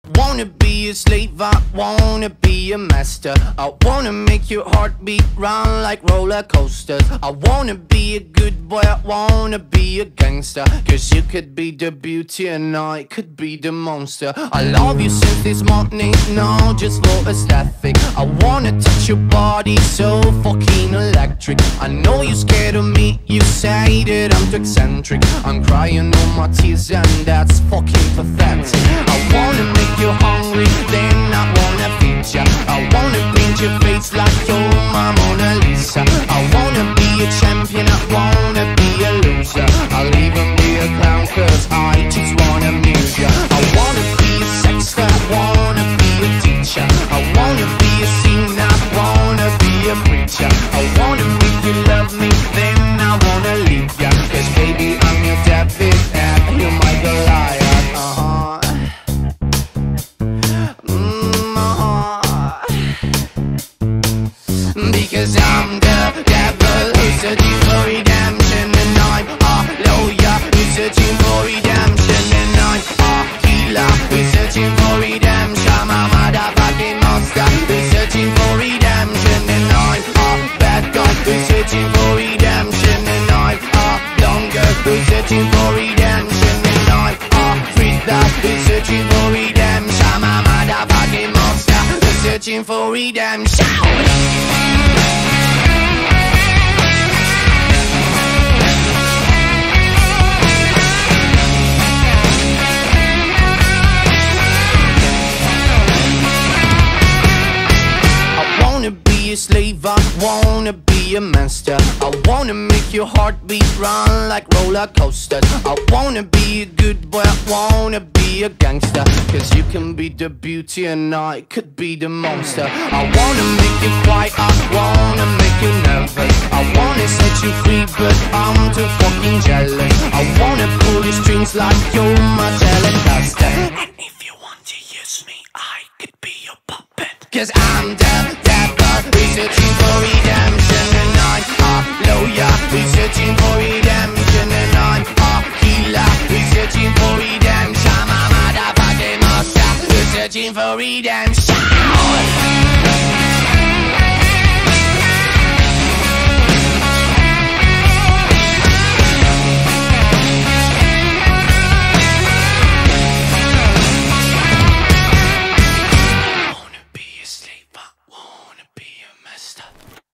wanna be a slave, I wanna be a master. I wanna make your heartbeat run like roller coasters. I wanna be a good boy, I wanna be a gangster. Cause you could be the beauty and I could be the monster. I love you since this morning, no, just for aesthetic. I wanna touch your body so fucking electric. I know you're scared of me, you say that I'm too eccentric. I'm crying all my tears and that's fucking pathetic. I wanna make you hungry, then I wanna feed ya. I wanna paint your face like you're my Mona Lisa. I wanna be a champion, I wanna be a loser. I'll even be a clown cause I just wanna amuse ya. I wanna be a sexter, I wanna be a teacher. I wanna be a singer, I wanna be a preacher. I wanna make you love me, then I wanna leave ya. Cause baby I'm your David and you're my Goliath. Because I'm the devil who's searching for redemption. And I'm a lawyer who's searching for redemption. And I'm a healer who's searching for redemption. I'm a motherfucking monster who's searching for redemption. And I'm a bad guy who's searching for redemption. And I'm a blonde girl who's searching for redemption. And I'm a freak who's searching for redemption. I'm a motherfucking monster who's searching for redemption. A slave, I wanna be a master. I wanna make your heartbeat run like roller coasters. I wanna be a good boy, I wanna be a gangster. Cause you can be the beauty and I could be the monster. I wanna make you quiet, I wanna make you nervous. I wanna set you free but I'm too fucking jealous. I wanna pull your strings like you're my Telecaster. And if you want to use me, I could be your puppet. Cause I'm